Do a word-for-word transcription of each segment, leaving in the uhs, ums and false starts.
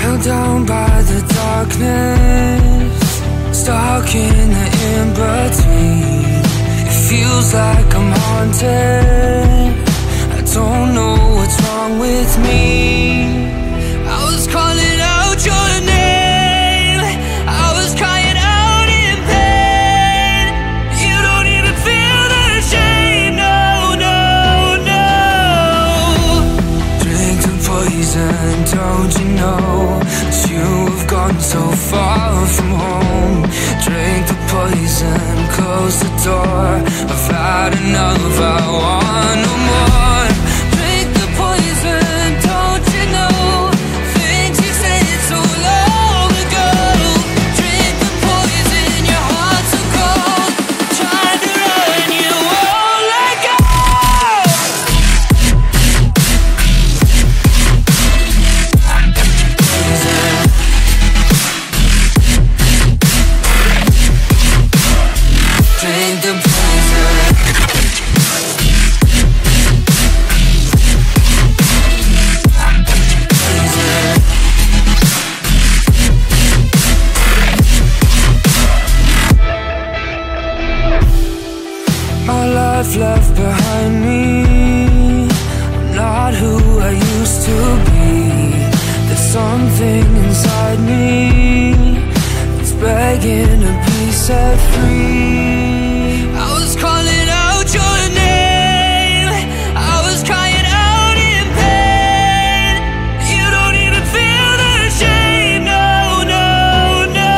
held down by the darkness, stuck in the in-between. It feels like I'm haunted. I don't know what's wrong with me. I was calling out your name, I was crying out in pain. You don't even feel the shame, no, no, no. Drink the poison, don't you know that you have gone so far from home? Drink the poison, close the door. I've had enough, I want no more. Drink the poison, don't you know things you said so long ago? Drink the poison, your heart's so cold. Trying to run, you won't let go. Drink the poison. My life left behind me, I'm not who I used to be. There's something inside me that's begging to be set free. I was calling out your name, I was crying out in pain. You don't even feel the shame, no, no, no.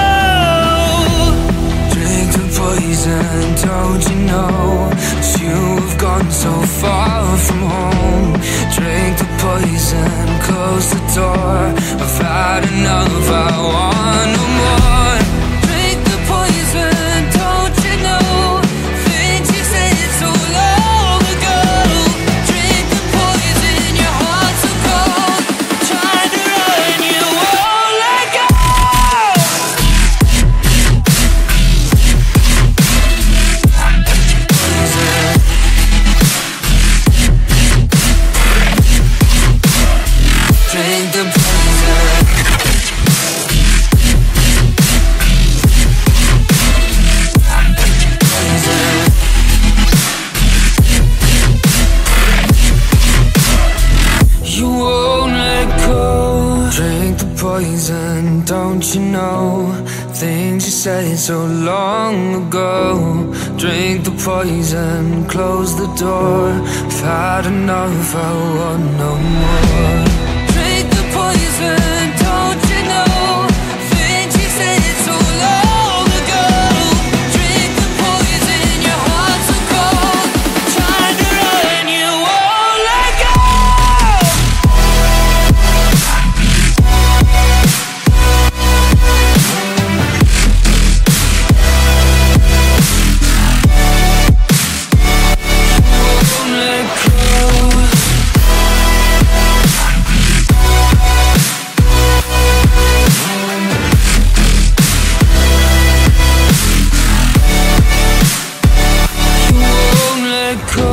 Drink the poison, don't you know that you have gone so far from home? Drink the poison, close the door. I've had enough, I want no more. Drink the poison, don't you know things you said so long ago? Drink the poison, your heart's so cold. Trying to run, you won't let go. Drink the poison. You won't let go. Drink the poison, don't you know things you said so long ago? Drink the poison, close the door. I've had enough, I want no more. Drink the poison, don't you know things you said so long ago? Drink the poison, your heart's so cold. Trying to run, you won't let go. Won't let go. You won't let go.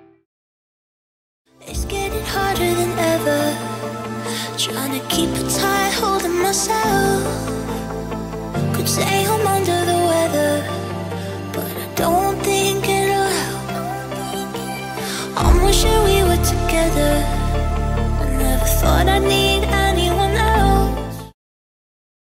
It's getting harder than ever, trying to keep a tight